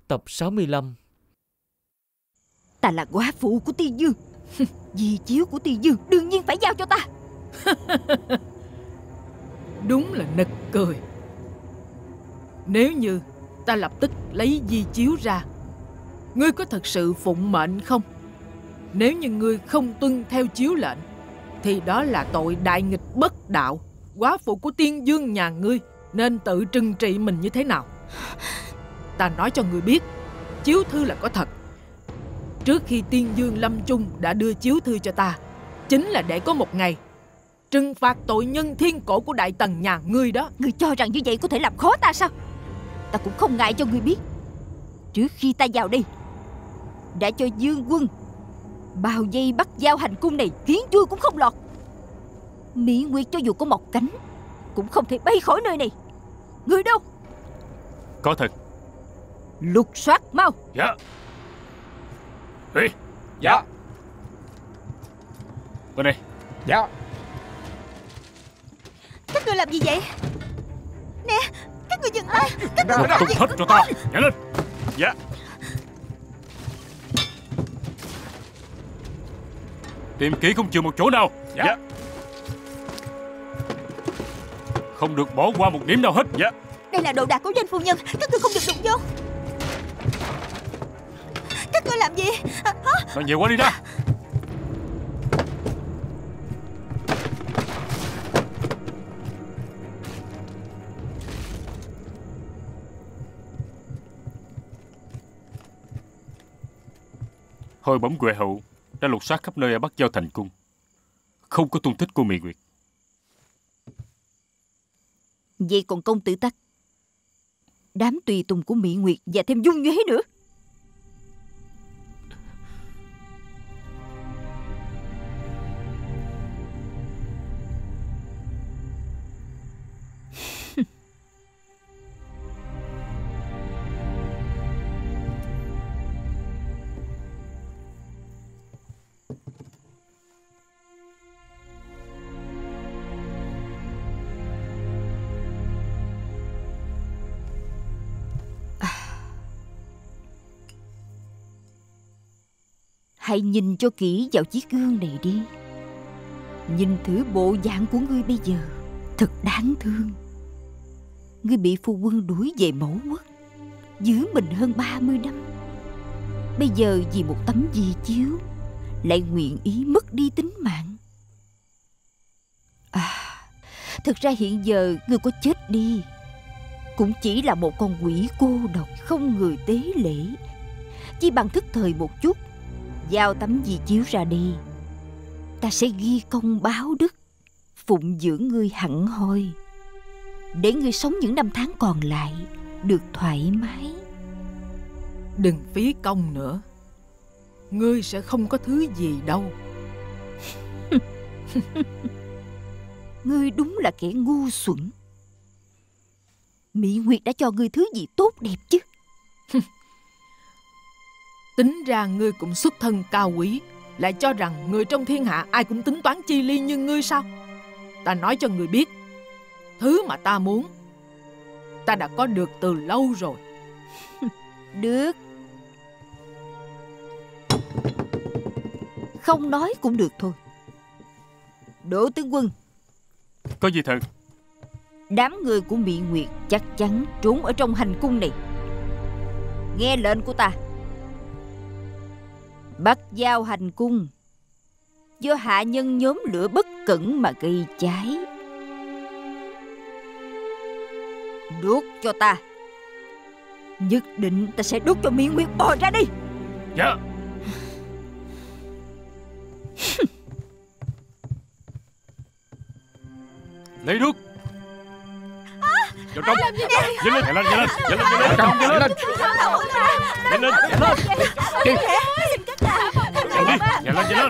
Tập 65. Ta là góa phụ của Tiên Dương. Di chiếu của Tiên Dương đương nhiên phải giao cho ta. Đúng là nực cười. Nếu như ta lập tức lấy di chiếu ra, ngươi có thật sự phụng mệnh không? Nếu như ngươi không tuân theo chiếu lệnh thì đó là tội đại nghịch bất đạo. Góa phụ của Tiên Dương nhà ngươi nên tự trừng trị mình như thế nào? Ta nói cho ngươi biết, chiếu thư là có thật. Trước khi Tiên Dương lâm chung đã đưa chiếu thư cho ta, chính là để có một ngày trừng phạt tội nhân thiên cổ của Đại Tần nhà ngươi đó. Ngươi cho rằng như vậy có thể làm khó ta sao? Ta cũng không ngại cho ngươi biết, trước khi ta vào đây đã cho Dương quân bao vây bắt giao hành cung này, khiến chui cũng không lọt. Mỹ Nguyệt cho dù có một cánh cũng không thể bay khỏi nơi này. Ngươi đâu? Có thật. Lục soát mau. Dạ. Ê. Dạ. Bên đây. Dạ. Các ngươi làm gì vậy? Nè, các ngươi dừng tay. Các ngươi Lục tung hết cho ta. Nhanh lên. Dạ. Tìm kỹ không chừa một chỗ nào. Dạ. Không được bỏ qua một điểm nào hết. Dạ. Đây là đồ đạc của danh phu nhân, các ngươi không được đụng vô. Các ngươi làm gì? Nói nhiều quá đi ra. Hồi bẩm Huệ hậu đã lục soát khắp nơi ở Bắc Giao Thành cung, không có tung tích của Mỹ Nguyệt. Vậy còn công tử Tắc, đám tùy tùng của Mỹ Nguyệt và thêm Dung Nhuế nữa? Hãy nhìn cho kỹ vào chiếc gương này đi. Nhìn thử bộ dạng của ngươi bây giờ, thật đáng thương. Ngươi bị phu quân đuổi về mẫu quốc, giữ mình hơn 30 năm. Bây giờ vì một tấm di chiếu lại nguyện ý mất đi tính mạng. Thực ra hiện giờ ngươi có chết đi cũng chỉ là một con quỷ cô độc, không người tế lễ. Chỉ bằng thức thời một chút, giao tấm di chiếu ra đi, ta sẽ ghi công báo đức, phụng dưỡng ngươi hẳn hoi, để ngươi sống những năm tháng còn lại được thoải mái. Đừng phí công nữa, ngươi sẽ không có thứ gì đâu. Ngươi đúng là kẻ ngu xuẩn. Mỹ Nguyệt đã cho ngươi thứ gì tốt đẹp chứ? Tính ra ngươi cũng xuất thân cao quý, lại cho rằng người trong thiên hạ ai cũng tính toán chi ly như ngươi sao? Ta nói cho ngươi biết, thứ mà ta muốn ta đã có được từ lâu rồi. Được. Không nói cũng được thôi. Đỗ tướng quân. Có gì thật? Đám người của Mỹ Nguyệt chắc chắn trốn ở trong hành cung này. Nghe lệnh của ta, bắt giao hành cung do hạ nhân nhóm lửa bất cẩn mà gây cháy. Đốt cho ta. Nhất định ta sẽ đốt cho Mỹ Nguyệt bò ra đi. Dạ. Lấy đuốc. Vào trong. Nhanh lên, nhanh lên, nhanh lên, nhanh lên, nhanh lên, nhanh lên, nhanh lên, nhanh lên. Nhanh lên, nhanh lên.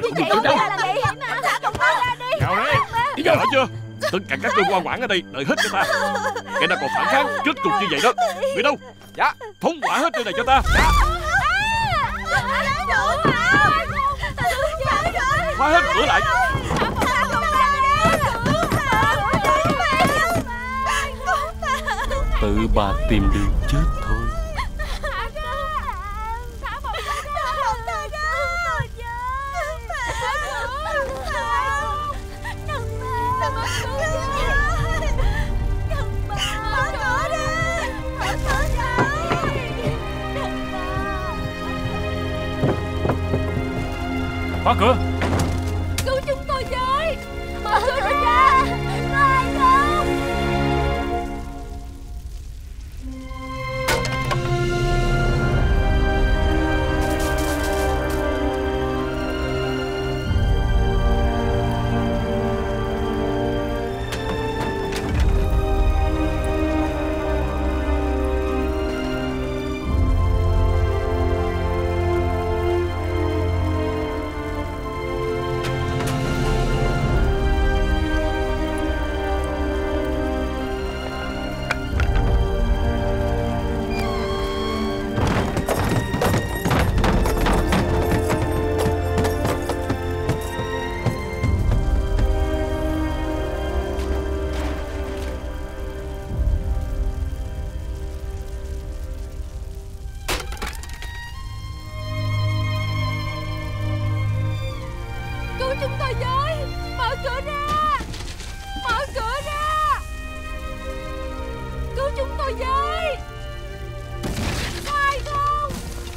Vào đây. Rõ chưa? Tất cả các cơ quan quản ở đây đợi hết cho ta. Kẻ nào còn phản kháng kết cục như vậy đó. Người đâu? Dạ. Phóng hỏa hết nơi này cho ta. Dạ. Khóa hết cửa lại. Tự bà tìm đường chết thôi. Mở cửa. Cứu chúng tôi với. Mở cửa ra. Có ai không? Chúng tôi với. Mở cửa ra. Mở cửa ra. Cứu chúng tôi với. Có ai không?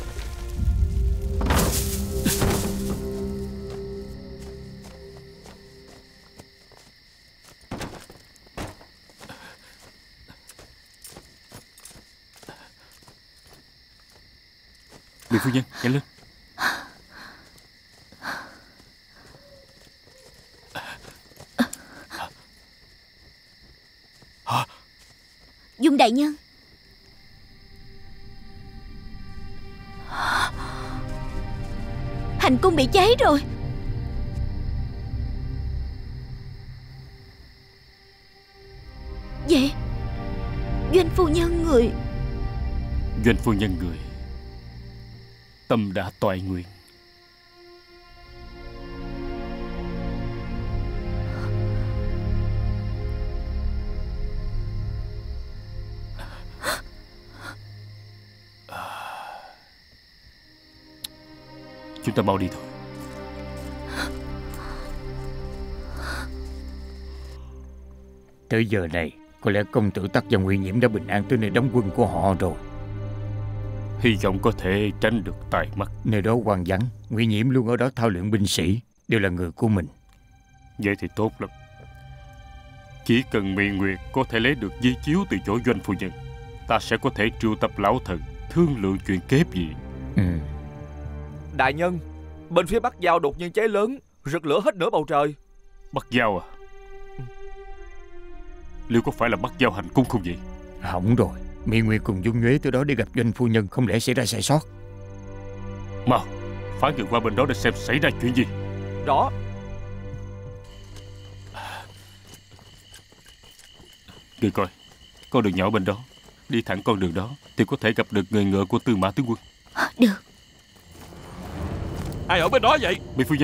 Mỹ phu nhân, nhanh lên. Dung đại nhân. Hành cung bị cháy rồi. Vậy Doanh phu nhân người. Doanh phu nhân người tâm đã toại nguyện. Chúng ta mau đi thôi. Tới giờ này, có lẽ công tử Tắc và Ngụy Nhiễm đã bình an tới nơi đóng quân của họ rồi. Hy vọng có thể tránh được tai mắt. Nơi đó hoang vắng, Ngụy Nhiễm luôn ở đó thao luyện binh sĩ, đều là người của mình. Vậy thì tốt lắm. Chỉ cần Mỹ Nguyệt có thể lấy được di chiếu từ chỗ Doanh phu nhân, ta sẽ có thể triệu tập lão thần thương lượng chuyện kế vị. Đại nhân, bên phía Bắc Giao đột nhiên cháy lớn, rực lửa hết nửa bầu trời. Bắc Giao à? Liệu có phải là Bắc Giao hành cung không vậy? Hỏng rồi, Mỹ Nguyệt cùng Dung Nhuế tới đó để gặp Doanh phu nhân, không lẽ xảy ra sai sót? Mau, phái người qua bên đó để xem xảy ra chuyện gì. Rõ. Người coi, con đường nhỏ bên đó, đi thẳng con đường đó thì có thể gặp được người ngựa của Tư Mã tướng quân. Được. Ai ở bên đó vậy? Mỹ phu nhân.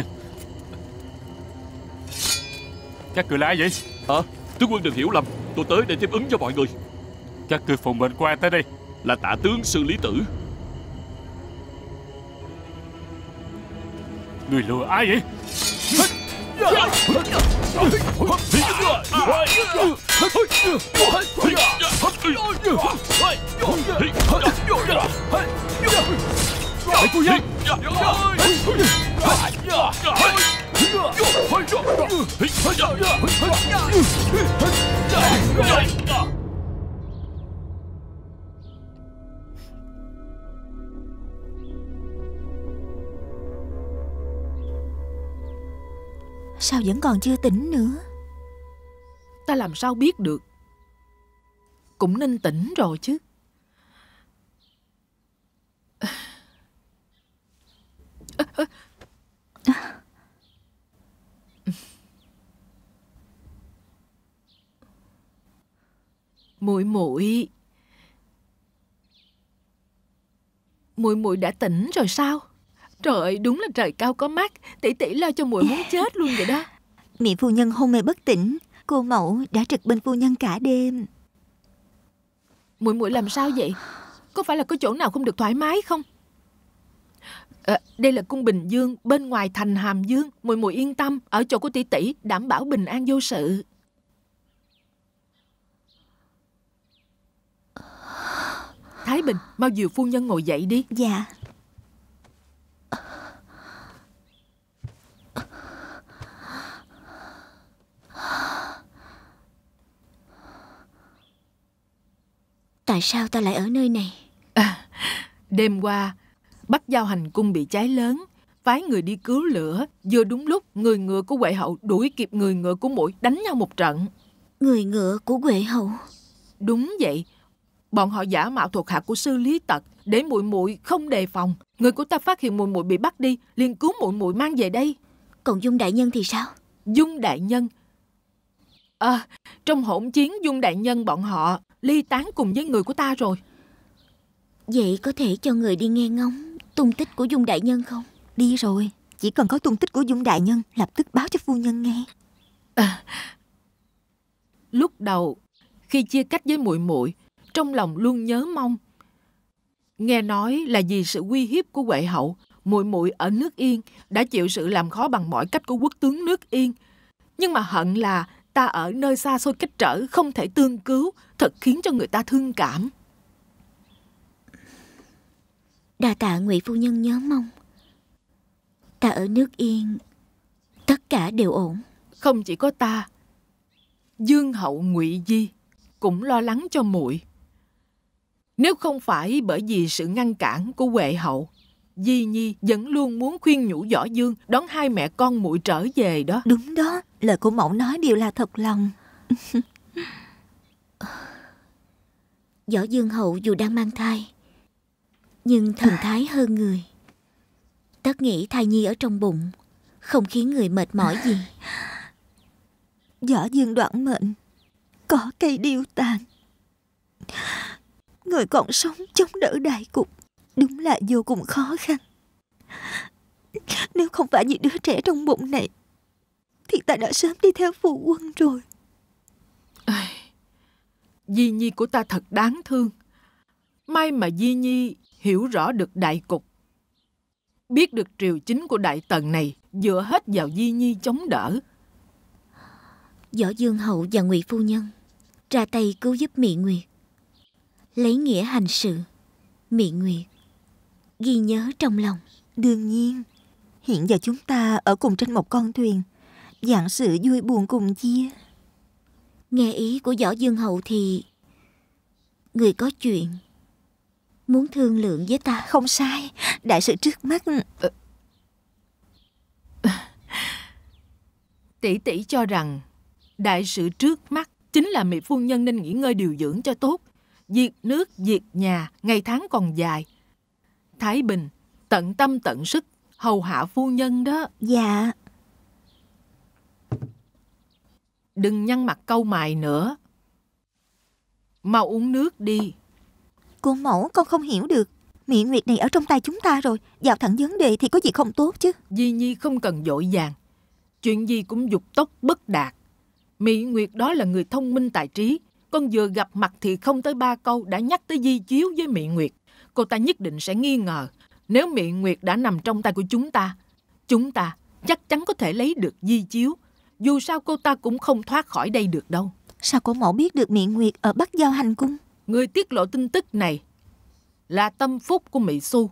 Các người là ai vậy? Tướng quân đừng hiểu lầm, tôi tới để tiếp ứng cho mọi người. Các người phụng mệnh của ai tới đây? Là Tạ tướng Sư Lý Tử. Người lừa ai vậy? Đại phu nhân! Sao vẫn còn chưa tỉnh nữa? Ta làm sao biết được. Cũng nên tỉnh rồi chứ. Muội muội đã tỉnh rồi sao? Trời ơi, đúng là trời cao có mắt. Tỷ tỷ lo cho muội muốn chết luôn vậy đó. Mị phu nhân hôn mê bất tỉnh, cô mẫu đã trực bên phu nhân cả đêm. Muội làm sao vậy? Có phải là có chỗ nào không được thoải mái không? Đây là cung Bình Dương, bên ngoài thành Hàm Dương. Muội yên tâm, ở chỗ của tỷ tỷ đảm bảo bình an vô sự. Thái Bình, mau dìu phu nhân ngồi dậy đi. Dạ. Tại sao ta lại ở nơi này? Đêm qua Bắc Giao hành cung bị cháy lớn, phái người đi cứu lửa. Vừa đúng lúc người ngựa của Huệ hậu đuổi kịp người ngựa của muội đánh nhau một trận. Người ngựa của Huệ hậu? Đúng vậy. Bọn họ giả mạo thuộc hạ của sư Lý Tật để muội muội không đề phòng. Người của ta phát hiện muội muội bị bắt đi, liền cứu muội muội mang về đây. Còn Dung đại nhân thì sao? Dung đại nhân? Trong hỗn chiến Dung đại nhân bọn họ ly tán cùng với người của ta rồi. Vậy có thể cho người đi nghe ngóng tung tích của Dung đại nhân không? Đi rồi, chỉ cần có tung tích của Dung đại nhân lập tức báo cho phu nhân nghe. Lúc đầu khi chia cách với muội muội, trong lòng luôn nhớ mong. Nghe nói là vì sự uy hiếp của Huệ hậu, muội muội ở nước Yên đã chịu sự làm khó bằng mọi cách của quốc tướng nước Yên. Nhưng mà hận là ta ở nơi xa xôi cách trở không thể tương cứu, thật khiến cho người ta thương cảm. Đa tạ Ngụy phu nhân nhớ mong. Ta ở nước Yên, tất cả đều ổn. Không chỉ có ta, Dương hậu Ngụy Di cũng lo lắng cho muội. Nếu không phải bởi vì sự ngăn cản của Huệ hậu, Di Nhi vẫn luôn muốn khuyên nhủ Võ Dương đón hai mẹ con muội trở về đó. Đúng đó, lời của mẫu nói đều là thật lòng. Võ Dương hậu dù đang mang thai, nhưng thần thái hơn người. Tất nghĩ thai nhi ở trong bụng không khiến người mệt mỏi gì. Võ Dương đoạn mệnh, có cây điêu tàn. Người còn sống chống đỡ đại cục đúng là vô cùng khó khăn. Nếu không phải vì đứa trẻ trong bụng này thì ta đã sớm đi theo phụ quân rồi. Di Nhi của ta thật đáng thương. May mà Di Nhi hiểu rõ được đại cục, biết được triều chính của Đại Tần này dựa hết vào Di Nhi chống đỡ. Võ Dương hậu và Ngụy phu nhân ra tay cứu giúp Mị Nguyệt, lấy nghĩa hành sự. Mị Nguyệt ghi nhớ trong lòng. Đương nhiên, hiện giờ chúng ta ở cùng trên một con thuyền, vạn sự vui buồn cùng chia. Nghe ý của Võ Dương hậu thì người có chuyện muốn thương lượng với ta. Không sai, đại sự trước mắt. Tỷ tỷ cho rằng đại sự trước mắt chính là Mị phu nhân nên nghỉ ngơi điều dưỡng cho tốt. Việc nước, việc nhà, ngày tháng còn dài. Thái Bình tận tâm tận sức hầu hạ phu nhân đó. Dạ. Đừng nhăn mặt cau mày nữa. Mau uống nước đi. Cô mẫu, con không hiểu được. Mị Nguyệt này ở trong tay chúng ta rồi, vào thẳng vấn đề thì có gì không tốt chứ. Di Nhi không cần vội vàng, chuyện gì cũng dục tốc bất đạt. Mị Nguyệt đó là người thông minh tài trí. Con vừa gặp mặt thì không tới 3 câu đã nhắc tới di chiếu với Mị Nguyệt. Cô ta nhất định sẽ nghi ngờ. Nếu Mị Nguyệt đã nằm trong tay của chúng ta chắc chắn có thể lấy được di chiếu. Dù sao cô ta cũng không thoát khỏi đây được đâu. Sao cô mẫu biết được Mị Nguyệt ở Bắc Giao hành cung? Người tiết lộ tin tức này là tâm phúc của Mị Xu.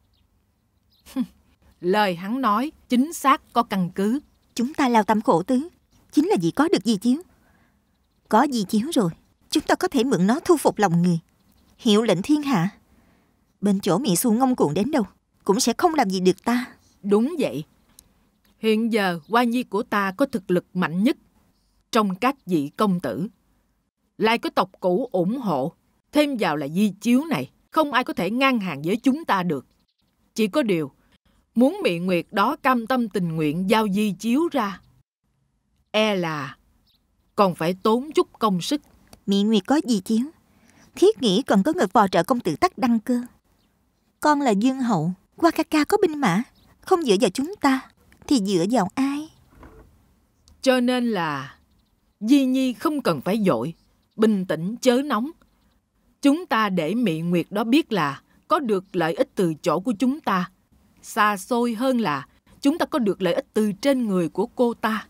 Lời hắn nói chính xác, có căn cứ. Chúng ta lao tâm khổ tứ chính là vì có được di chiếu. Có di chiếu rồi, chúng ta có thể mượn nó thu phục lòng người, hiệu lệnh thiên hạ. Bên chỗ Mị Xu ngông cuồng đến đâu cũng sẽ không làm gì được ta. Đúng vậy. Hiện giờ Hoa Nhi của ta có thực lực mạnh nhất trong các vị công tử. Lại có tộc cũ ủng hộ, thêm vào là di chiếu này, không ai có thể ngang hàng với chúng ta được. Chỉ có điều, muốn Mị Nguyệt đó cam tâm tình nguyện giao di chiếu ra, e là còn phải tốn chút công sức. Mị Nguyệt có di chiếu, thiết nghĩ còn có người phò trợ công tử Tắc Đăng cơ. Con là Dương hậu, Hoa ca ca có binh mã, không dựa vào chúng ta thì dựa vào ai? Cho nên là Di Nhi không cần phải vội, bình tĩnh chớ nóng. Chúng ta để Mị Nguyệt đó biết là có được lợi ích từ chỗ của chúng ta, xa xôi hơn là chúng ta có được lợi ích từ trên người của cô ta.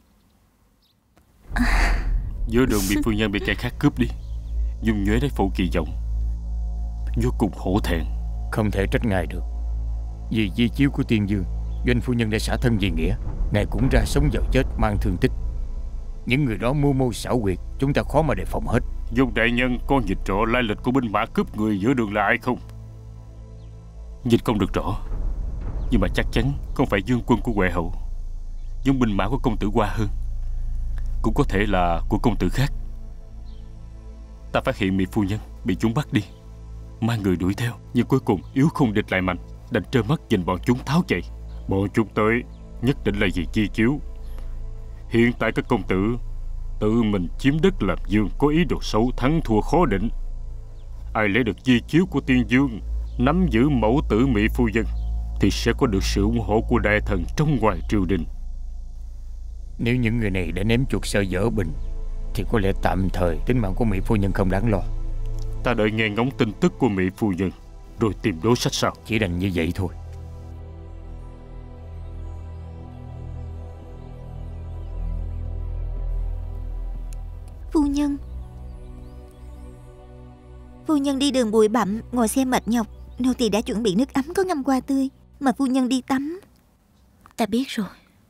Giữa đường bị phu nhân bị kẻ khác cướp đi, Dung Nhuế lấy phụ kỳ vọng, vô cùng hổ thẹn. Không thể trách ngài được. Vì di chiếu của Tiên Dương, Doanh phu nhân đã xả thân vì nghĩa. Ngài cũng ra sống vào chết mang thương tích. Những người đó mưu mô xảo quyệt, chúng ta khó mà đề phòng hết. Dung đại nhân có nhìn rõ lai lịch của binh mã cướp người giữa đường là ai không? Nhìn không được rõ, nhưng mà chắc chắn không phải dương quân của Huệ hậu. Giống binh mã của công tử Hoa hơn, cũng có thể là của công tử khác. Ta phát hiện Mỹ phu nhân bị chúng bắt đi, mang người đuổi theo, nhưng cuối cùng yếu không địch lại mạnh, đành trơ mắt nhìn bọn chúng tháo chạy. Bọn chúng tới nhất định là vì Di Chiếu. Hiện tại các công tử tự mình chiếm đất làm dương, có ý đồ xấu, thắng thua khó định. Ai lấy được Di Chiếu của Tiên Dương, nắm giữ mẫu tử Mỹ phu nhân, thì sẽ có được sự ủng hộ của đại thần trong ngoài triều đình. Nếu những người này đã ném chuột sợ dở bình, thì có lẽ tạm thời tính mạng của Mỹ phu nhân không đáng lo. Ta đợi nghe ngóng tin tức của Mỹ phu nhân, rồi tìm đối sách sau. Chỉ đành như vậy thôi. Phu nhân đi đường bụi bặm, ngồi xe mệt nhọc. Nô tỳ đã chuẩn bị nước ấm có ngâm hoa tươi, mà phu nhân đi tắm. Ta biết rồi.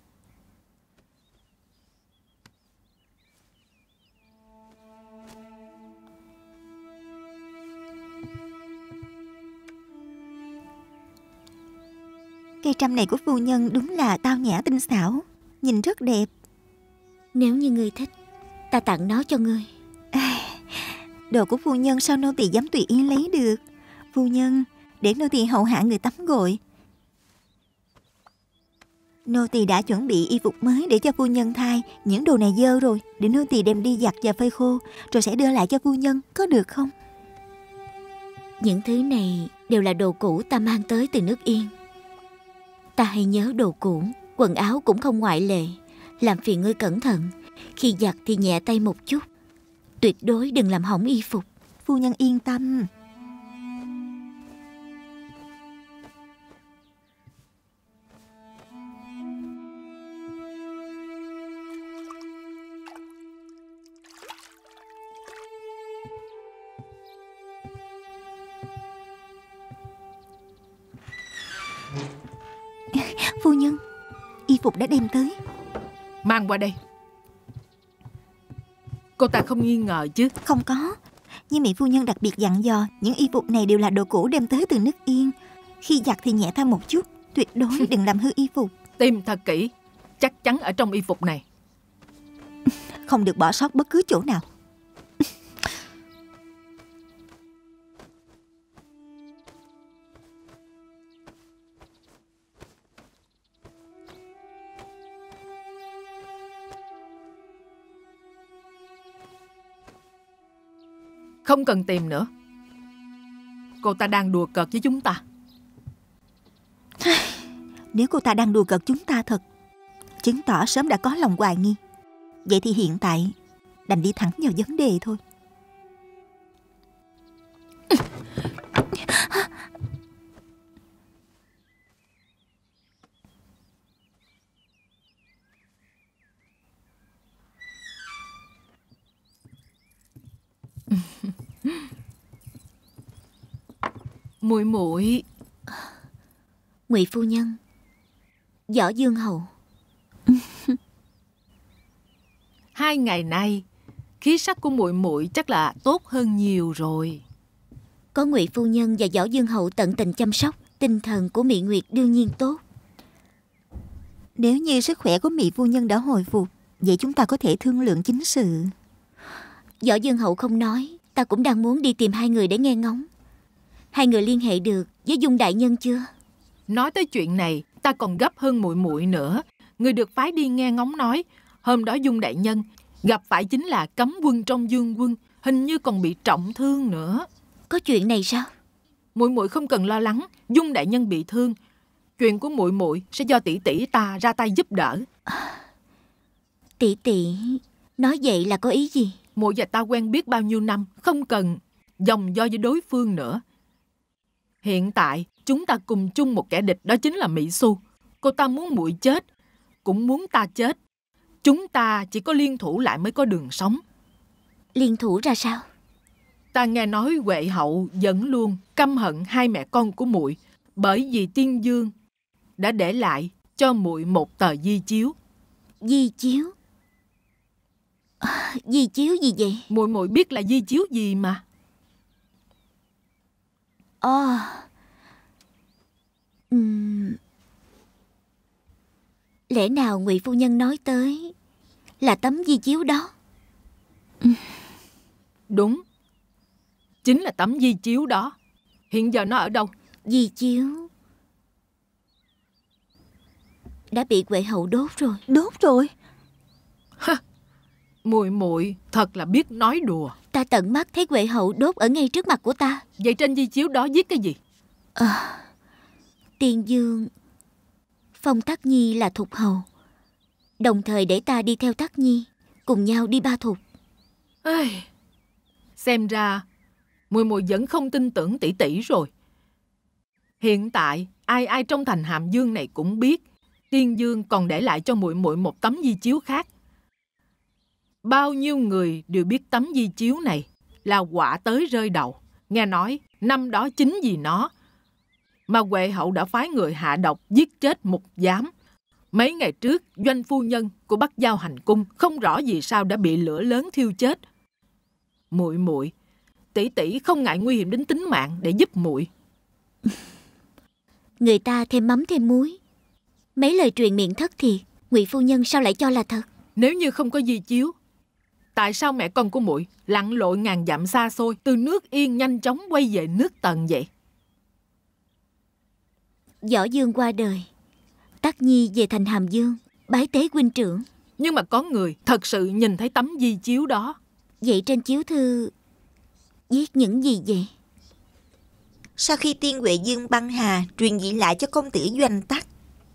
Cây trăm này của phu nhân đúng là tao nhã tinh xảo, nhìn rất đẹp. Nếu như ngươi thích, ta tặng nó cho ngươi. Đồ của phu nhân sao nô tỳ dám tùy ý lấy được. Phu nhân, để nô tỳ hầu hạ người tắm gội. Nô tỳ đã chuẩn bị y phục mới để cho phu nhân thay. Những đồ này dơ rồi, để nô tỳ đem đi giặt và phơi khô, rồi sẽ đưa lại cho phu nhân, có được không? Những thứ này đều là đồ cũ ta mang tới từ nước Yên. Ta hay nhớ đồ cũ, quần áo cũng không ngoại lệ. Làm phiền ngươi cẩn thận, khi giặt thì nhẹ tay một chút, tuyệt đối đừng làm hỏng y phục. Phu nhân yên tâm. Phu nhân, y phục đã đem tới. Mang qua đây. Cô ta không nghi ngờ chứ? Không có. Nhưng Mỹ phu nhân đặc biệt dặn dò, những y phục này đều là đồ cũ đem tới từ nước Yên. Khi giặt thì nhẹ tay một chút, tuyệt đối đừng làm hư y phục. Tìm thật kỹ, chắc chắn ở trong y phục này. Không được bỏ sót bất cứ chỗ nào. Không cần tìm nữa. Cô ta đang đùa cợt với chúng ta. Nếu cô ta đang đùa cợt chúng ta thật, chứng tỏ sớm đã có lòng hoài nghi. Vậy thì hiện tại đành đi thẳng vào vấn đề thôi. Muội muội. Ngụy phu nhân, Võ Dương hầu. 2 ngày nay khí sắc của muội muội chắc là tốt hơn nhiều rồi. Có Ngụy phu nhân và Võ Dương hầu tận tình chăm sóc, tinh thần của Mị Nguyệt đương nhiên tốt. Nếu như sức khỏe của Mị phu nhân đã hồi phục, vậy chúng ta có thể thương lượng chính sự. Võ Dương hầu không nói, ta cũng đang muốn đi tìm hai người để nghe ngóng. Hai người liên hệ được với Dung đại nhân chưa? Nói tới chuyện này, ta còn gấp hơn muội muội nữa. Người được phái đi nghe ngóng nói, hôm đó Dung đại nhân gặp phải chính là cấm quân trong Dương quân, hình như còn bị trọng thương nữa. Có chuyện này sao? Muội muội không cần lo lắng, Dung đại nhân bị thương. Chuyện của muội muội sẽ do tỷ tỷ ta ra tay giúp đỡ. Tỷ tỷ nói vậy là có ý gì? Muội và ta quen biết bao nhiêu năm, không cần dòng do với đối phương nữa. Hiện tại chúng ta cùng chung một kẻ địch, đó chính là Mỹ Xu. Cô ta muốn muội chết, cũng muốn ta chết. Chúng ta chỉ có liên thủ lại mới có đường sống. Liên thủ ra sao? Ta nghe nói Huệ hậu vẫn luôn căm hận hai mẹ con của muội, bởi vì Tiên Dương đã để lại cho muội một tờ di chiếu. Di chiếu? Di chiếu gì vậy? Muội muội biết là di chiếu gì mà. Lẽ nào Ngụy phu nhân nói tới là tấm di chiếu đó? Đúng, chính là tấm di chiếu đó. Hiện giờ nó ở đâu? Di chiếu đã bị Huệ hậu đốt rồi. Đốt rồi? Muội muội thật là biết nói đùa. Ta tận mắt thấy Huệ hậu đốt ở ngay trước mặt của ta. Vậy trên di chiếu đó viết cái gì? Tiên Dương phong Tắc Nhi là thục hầu, đồng thời để ta đi theo Tắc Nhi, cùng nhau đi Ba Thục. Xem ra muội muội vẫn không tin tưởng tỷ tỷ rồi. Hiện tại ai ai trong thành Hàm Dương này cũng biết Tiên Dương còn để lại cho muội muội một tấm di chiếu khác. Bao nhiêu người đều biết tấm di chiếu này là quả tới rơi đầu. Nghe nói năm đó chính vì nó mà Huệ hậu đã phái người hạ độc giết chết Mục Giám. Mấy ngày trước, doanh phu nhân của Bắc Giao hành cung không rõ vì sao đã bị lửa lớn thiêu chết. Muội muội, tỷ tỷ không ngại nguy hiểm đến tính mạng để giúp muội. Người ta thêm mắm thêm muối. Mấy lời truyền miệng thất thiệt, Ngụy phu nhân sao lại cho là thật? Nếu như không có di chiếu, tại sao mẹ con của muội lặn lội ngàn dặm xa xôi từ nước Yên nhanh chóng quay về nước Tần vậy? Võ Dương qua đời, Tắc Nhi về thành Hàm Dương bái tế huynh trưởng. Nhưng mà có người thật sự nhìn thấy tấm di chiếu đó. Vậy trên chiếu thư viết những gì vậy? Sau khi Tiên Huệ Dương băng hà, truyền dị lại cho công tử Doanh Tắc.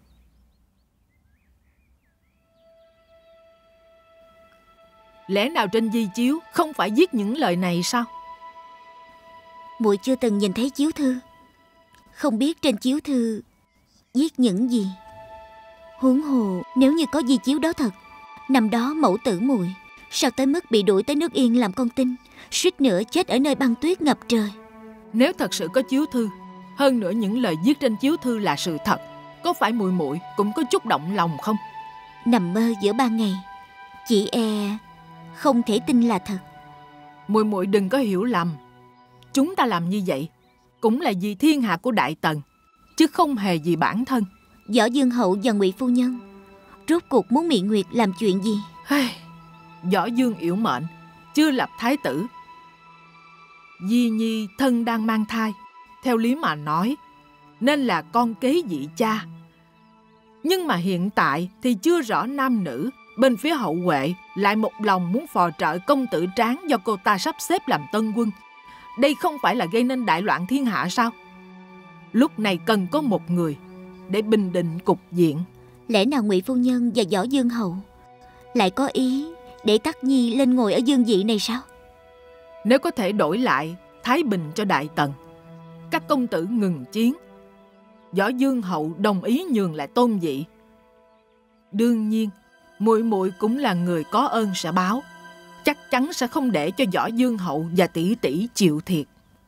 Lẽ nào trên di chiếu không phải viết những lời này sao? Muội chưa từng nhìn thấy chiếu thư, không biết trên chiếu thư viết những gì. Huống hồ nếu như có di chiếu đó thật, năm đó mẫu tử muội sao tới mức bị đuổi tới nước Yên làm con tin, suýt nữa chết ở nơi băng tuyết ngập trời. Nếu thật sự có chiếu thư, hơn nữa những lời viết trên chiếu thư là sự thật, có phải muội muội cũng có chút động lòng không? Nằm mơ giữa ban ngày, chỉ e không thể tin là thật. Muội muội đừng có hiểu lầm. Chúng ta làm như vậy cũng là vì thiên hạ của Đại Tần, chứ không hề vì bản thân. Võ Dương hậu và Ngụy phu nhân rốt cuộc muốn Mị Nguyệt làm chuyện gì? Võ Dương yểu mệnh, chưa lập thái tử. Di Nhi thân đang mang thai, theo lý mà nói nên là con kế vị cha. Nhưng mà hiện tại thì chưa rõ nam nữ. Bên phía hậu Huệ lại một lòng muốn phò trợ công tử Tráng do cô ta sắp xếp làm tân quân. Đây không phải là gây nên đại loạn thiên hạ sao? Lúc này cần có một người để bình định cục diện. Lẽ nào Ngụy phu nhân và Võ Dương hậu lại có ý để Tắc Nhi lên ngồi ở dương vị này sao? Nếu có thể đổi lại thái bình cho Đại Tần, các công tử ngừng chiến, Võ Dương hậu đồng ý nhường lại tôn vị. Đương nhiên muội muội cũng là người có ơn sẽ báo, chắc chắn sẽ không để cho Võ Dương hậu và tỷ tỷ chịu thiệt.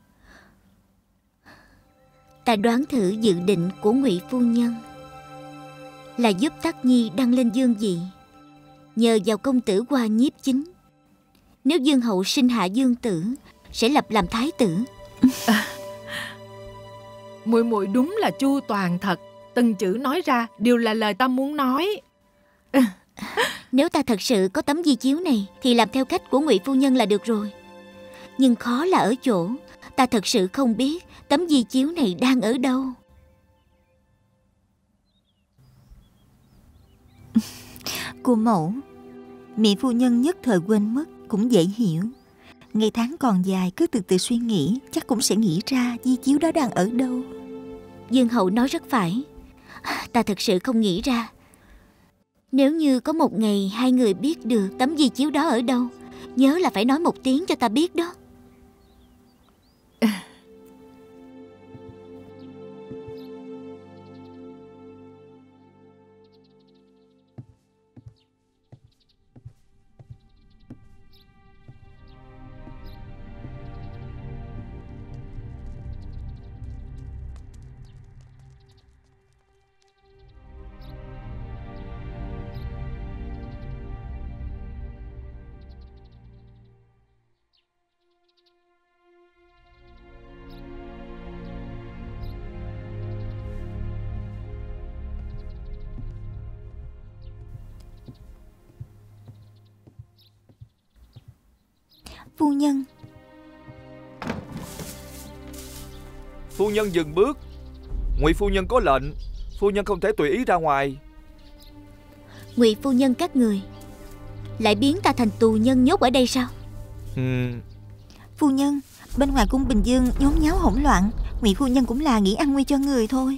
Ta đoán thử dự định của Ngụy phu nhân là giúp Tắc Nhi đăng lên dương vị, nhờ vào công tử Hoa Nhiếp Chính. Nếu Dương hậu sinh hạ Dương tử, sẽ lập làm thái tử. Muội muội đúng là chu toàn thật, từng chữ nói ra đều là lời ta muốn nói. Nếu ta thật sự có tấm di chiếu này thì làm theo cách của Ngụy phu nhân là được rồi. Nhưng khó là ở chỗ ta thật sự không biết tấm di chiếu này đang ở đâu. Cô mẫu, Mị phu nhân nhất thời quên mất cũng dễ hiểu. Ngày tháng còn dài, cứ từ từ suy nghĩ, chắc cũng sẽ nghĩ ra di chiếu đó đang ở đâu. Dương hậu nói rất phải, ta thật sự không nghĩ ra. Nếu như có một ngày hai người biết được tấm di chiếu đó ở đâu, nhớ là phải nói một tiếng cho ta biết đó. Phu nhân. Phu nhân dừng bước. Ngụy phu nhân có lệnh, phu nhân không thể tùy ý ra ngoài. Ngụy phu nhân các người lại biến ta thành tù nhân nhốt ở đây sao? Phu nhân, bên ngoài cung Bình Dương nhốn nháo hỗn loạn, Ngụy phu nhân cũng là nghĩ an nguy cho người thôi.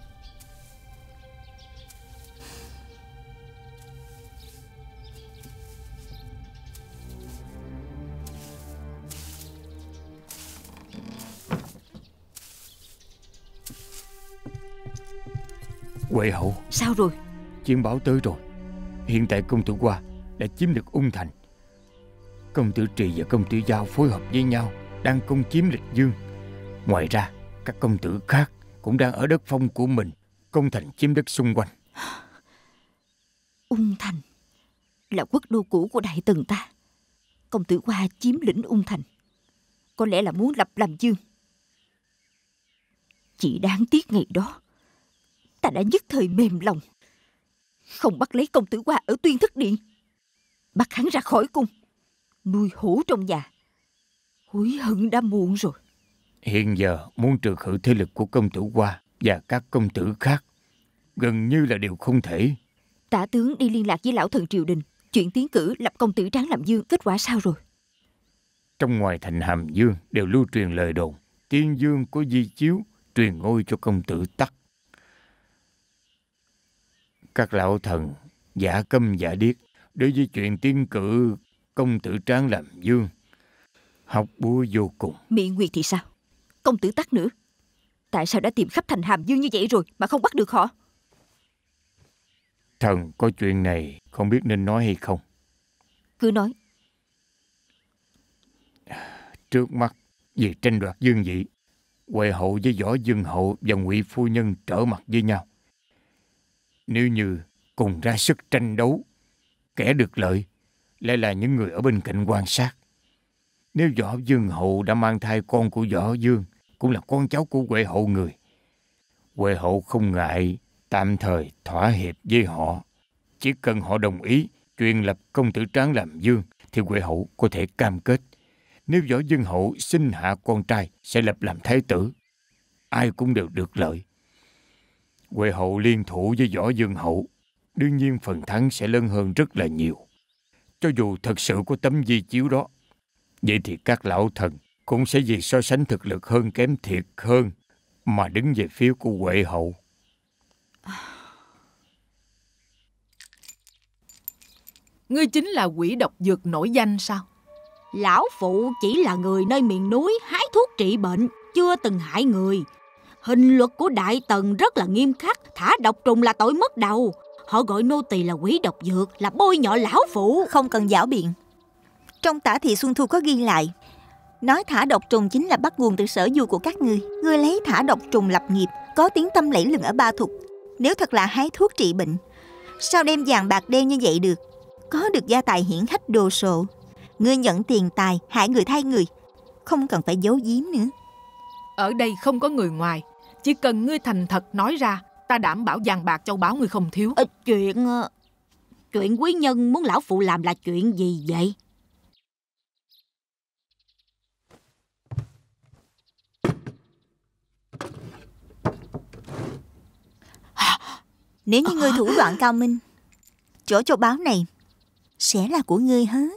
Huệ hậu. Sao rồi? Chiến báo tới rồi. Hiện tại công tử Hoa đã chiếm được Ung Thành. Công tử Trì và công tử Giao phối hợp với nhau đang công chiếm Lịch Dương. Ngoài ra các công tử khác cũng đang ở đất phong của mình công thành chiếm đất xung quanh. Ung Thành là quốc đô cũ của Đại Tần ta. Công tử Hoa chiếm lĩnh Ung Thành, có lẽ là muốn lập làm vương. Chỉ đáng tiếc ngày đó ta đã nhất thời mềm lòng, không bắt lấy công tử Hoa ở Tuyên Thất Điện, bắt hắn ra khỏi cung, nuôi hổ trong nhà. Hối hận đã muộn rồi. Hiện giờ muốn trừ khử thế lực của công tử Hoa và các công tử khác gần như là điều không thể. Tả tướng đi liên lạc với lão thần triều đình, chuyện tiến cử lập công tử Tráng làm vương, kết quả sao rồi? Trong ngoài thành Hàm Dương đều lưu truyền lời đồn tiên dương của Di Chiếu truyền ngôi cho công tử Tắc. Các lão thần giả câm giả điếc đối với chuyện tiến cử công tử Tráng làm vương học búa vô cùng. Mỹ Nguyệt thì sao? Công tử Tắc nữa, tại sao đã tìm khắp thành Hàm Dương như vậy rồi mà không bắt được họ? Thần có chuyện này không biết nên nói hay không. Cứ nói. Trước mắt vì tranh đoạt vương vị, Huệ hậu với Võ Dương hậu và Ngụy phu nhân trở mặt với nhau. Nếu như cùng ra sức tranh đấu, kẻ được lợi lại là những người ở bên cạnh quan sát. Nếu Võ Dương hậu đã mang thai con của Võ Dương, cũng là con cháu của Huệ hậu người, Huệ hậu không ngại tạm thời thỏa hiệp với họ. Chỉ cần họ đồng ý truyền lập công tử Tráng làm vương thì Huệ hậu có thể cam kết nếu Võ Dương hậu sinh hạ con trai sẽ lập làm thái tử, ai cũng đều được lợi. Huệ hậu liên thủ với Võ Dương hậu, đương nhiên phần thắng sẽ lớn hơn rất là nhiều. Cho dù thật sự có tấm di chiếu đó, vậy thì các lão thần cũng sẽ vì so sánh thực lực hơn kém thiệt hơn mà đứng về phía của Huệ hậu. Ngươi chính là quỷ độc dược nổi danh sao? Lão phụ chỉ là người nơi miền núi hái thuốc trị bệnh, chưa từng hại người. Hình luật của Đại Tần rất là nghiêm khắc, thả độc trùng là tội mất đầu. Họ gọi nô tỳ là quỷ độc dược là bôi nhọ lão phụ. Không cần giảo biện. Trong Tả Thị Xuân Thu có ghi lại, nói thả độc trùng chính là bắt nguồn từ sở du của các ngươi. Ngươi lấy thả độc trùng lập nghiệp, có tiếng tăm lẫy lừng ở Ba Thục. Nếu thật là hái thuốc trị bệnh, sao đem vàng bạc đen như vậy được? Có được gia tài hiển hách đồ sộ. Ngươi nhận tiền tài, hại người thay người, không cần phải giấu giếm nữa. Ở đây không có người ngoài, chỉ cần ngươi thành thật nói ra, ta đảm bảo vàng bạc châu báu ngươi không thiếu. Chuyện quý nhân muốn lão phụ làm là chuyện gì vậy? Nếu như ngươi thủ đoạn cao minh, chỗ châu báu này sẽ là của ngươi hết.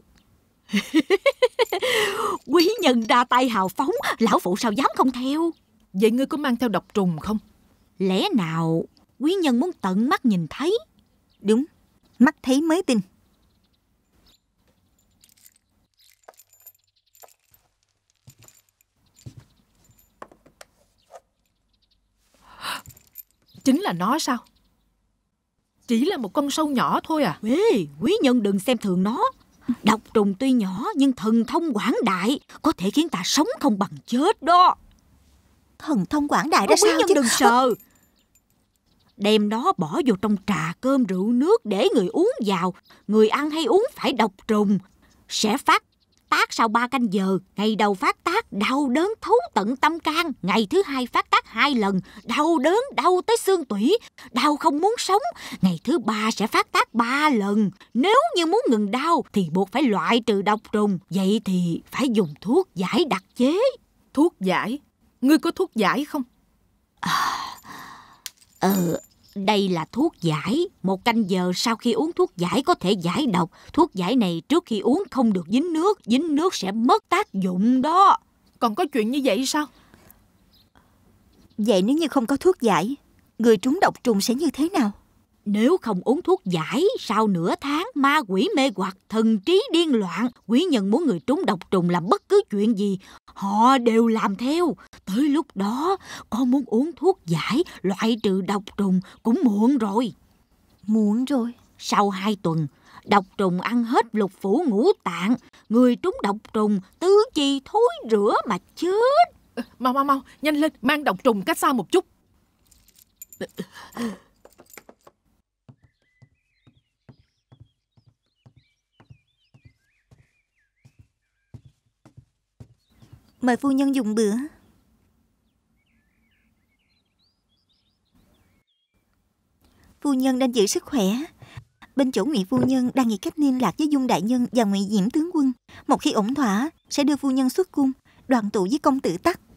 Quý nhân ra tay hào phóng, lão phụ sao dám không theo? Vậy ngươi có mang theo độc trùng không? Lẽ nào quý nhân muốn tận mắt nhìn thấy? Đúng, mắt thấy mới tin. Chính là nó sao? Chỉ là một con sâu nhỏ thôi à? Ê, quý nhân đừng xem thường nó. Độc trùng tuy nhỏ nhưng thần thông quảng đại, có thể khiến ta sống không bằng chết đó. Thần thông quảng đại ra sao quý nhân chứ? đừng sợ. Đem nó bỏ vô trong trà cơm rượu nước để người uống vào. Người ăn hay uống phải độc trùng, sẽ phát phát tác sau 3 canh giờ. Ngày đầu phát tác đau đớn thấu tận tâm can. Ngày thứ 2 phát tác 2 lần, đau đớn đau tới xương tủy, đau không muốn sống. Ngày thứ 3 sẽ phát tác 3 lần. Nếu như muốn ngừng đau thì buộc phải loại trừ độc trùng. Vậy thì phải dùng thuốc giải đặc chế. Thuốc giải? Ngươi có thuốc giải không? Đây là thuốc giải. 1 canh giờ sau khi uống thuốc giải có thể giải độc. Thuốc giải này trước khi uống không được dính nước sẽ mất tác dụng đó. Còn có chuyện như vậy sao? Vậy nếu như không có thuốc giải, người trúng độc trùng sẽ như thế nào? Nếu không uống thuốc giải, sau nửa tháng ma quỷ mê hoặc, thần trí điên loạn, quỷ nhân muốn người trúng độc trùng làm bất cứ chuyện gì, họ đều làm theo. Tới lúc đó, con muốn uống thuốc giải, loại trừ độc trùng cũng muộn rồi. Muộn rồi. Sau 2 tuần, độc trùng ăn hết lục phủ ngũ tạng, người trúng độc trùng tứ chi thối rữa mà chết. Mau, nhanh lên, mang độc trùng cách xa một chút. Mời phu nhân dùng bữa. Phu nhân nên giữ sức khỏe. Bên chỗ Ngụy phu nhân đang nghĩ cách liên lạc với Dung đại nhân và Ngụy Diễm tướng quân. Một khi ổn thỏa sẽ đưa phu nhân xuất cung, đoàn tụ với công tử Tắc.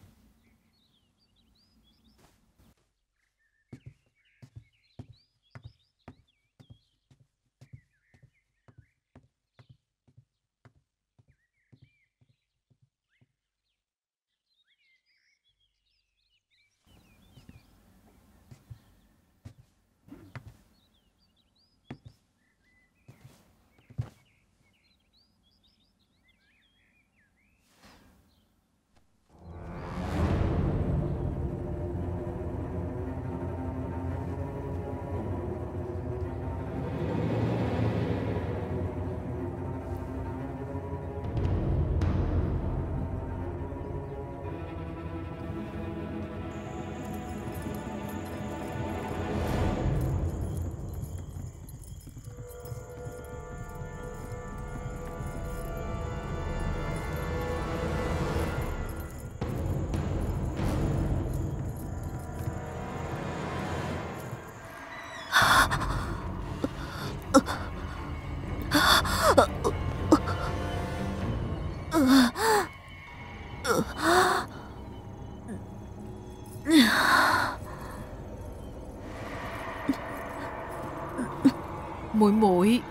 Muội.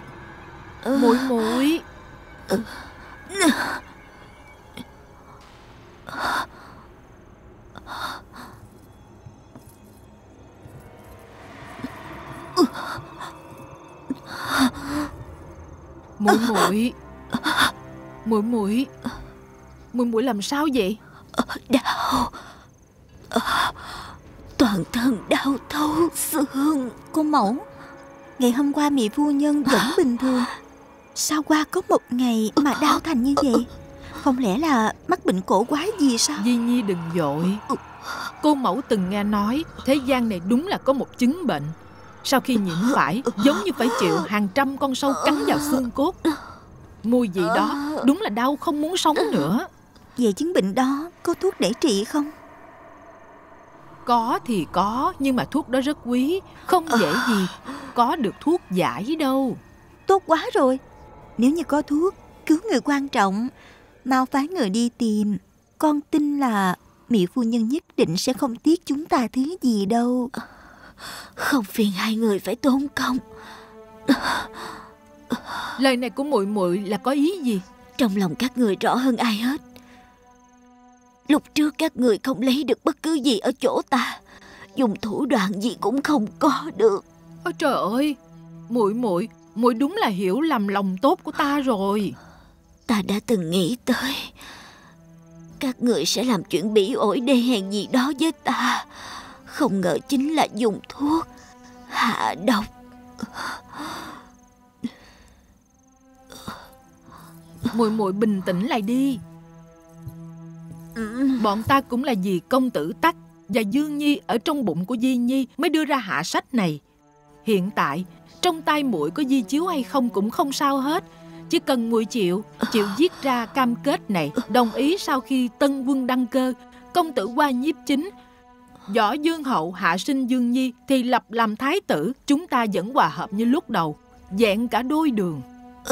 Muội làm sao vậy? Đau. Toàn thân đau thấu xương. Cô mẫu, ngày hôm qua Mị phu nhân vẫn bình thường, sao qua có một ngày mà đau thành như vậy? Không lẽ là mắc bệnh cổ quái gì sao? Di Nhi đừng vội. Cô mẫu từng nghe nói thế gian này đúng là có một chứng bệnh, sau khi nhiễm phải giống như phải chịu hàng trăm con sâu cắn vào xương cốt. Mùi vị đó đúng là đau không muốn sống nữa. Vậy chứng bệnh đó có thuốc để trị không? Có thì có, nhưng mà thuốc đó rất quý, không dễ gì có được thuốc giải đâu. Tốt quá rồi. Nếu như có thuốc cứu người quan trọng, mau phái người đi tìm. Con tin là Mị phu nhân nhất định sẽ không tiếc chúng ta thứ gì đâu. Không phiền hai người phải tốn công. Lời này của muội là có ý gì? Trong lòng các người rõ hơn ai hết. Lúc trước các người không lấy được bất cứ gì ở chỗ ta, dùng thủ đoạn gì cũng không có được. Ôi trời ơi, muội đúng là hiểu lầm lòng tốt của ta rồi. Ta đã từng nghĩ tới các người sẽ làm chuyện bỉ ổi đê hèn gì đó với ta, không ngờ chính là dùng thuốc hạ độc. Muội bình tĩnh lại đi. Bọn ta cũng là vì công tử Tắc và Dương Nhi ở trong bụng của Di Nhi mới đưa ra hạ sách này. Hiện tại trong tay muội có di chiếu hay không cũng không sao hết, Chỉ cần muội chịu viết ra cam kết này, đồng ý sau khi tân quân đăng cơ, công tử qua nhiếp chính, Võ Dương hậu hạ sinh Dương Nhi thì lập làm thái tử, chúng ta vẫn hòa hợp như lúc đầu, vẹn cả đôi đường.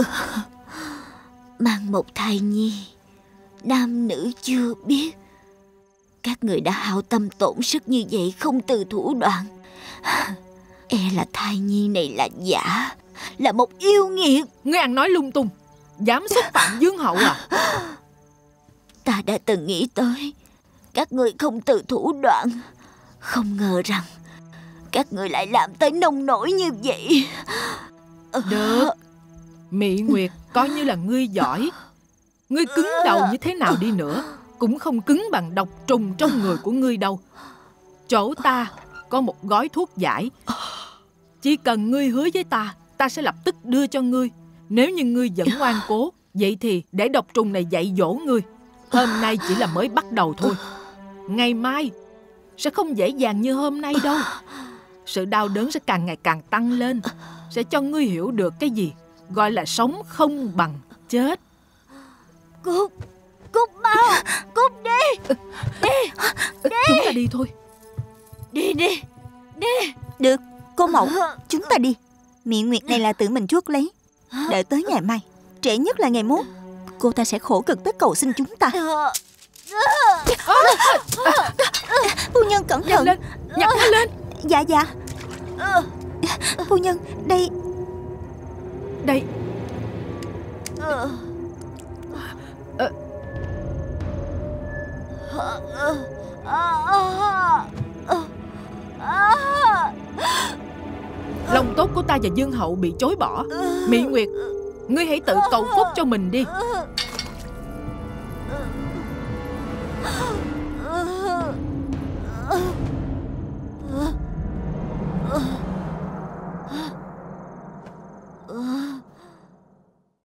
Mang một thai nhi, nam nữ chưa biết. Các người đã hao tâm tổn sức như vậy không từ thủ đoạn. E là thai nhi này là giả, là một yêu nghiệt. Ngươi ăn nói lung tung, dám xúc phạm Dương hậu à? Ta đã từng nghĩ tới các người không từ thủ đoạn, không ngờ rằng các người lại làm tới nông nổi như vậy. Được, Mị Nguyệt coi như là ngươi giỏi. Ngươi cứng đầu như thế nào đi nữa cũng không cứng bằng độc trùng trong người của ngươi đâu. Chỗ ta có một gói thuốc giải, chỉ cần ngươi hứa với ta, ta sẽ lập tức đưa cho ngươi. Nếu như ngươi vẫn ngoan cố, vậy thì để độc trùng này dạy dỗ ngươi. Hôm nay chỉ là mới bắt đầu thôi, ngày mai sẽ không dễ dàng như hôm nay đâu. Sự đau đớn sẽ càng ngày càng tăng lên, sẽ cho ngươi hiểu được cái gì gọi là sống không bằng chết. Cút, cút mau, cút đi. Chúng ta đi thôi. Đi. Được, cô mẫu, chúng ta đi. Mị Nguyệt này là tự mình chuốc lấy. Đợi tới ngày mai, trễ nhất là ngày mốt, cô ta sẽ khổ cực tới cầu xin chúng ta. Phu nhân cẩn thận. Lên, nhặt nó lên. Dạ. Phu nhân, đây. Lòng tốt của ta và Dương hậu bị chối bỏ. Mị Nguyệt, ngươi hãy tự cầu phúc cho mình đi.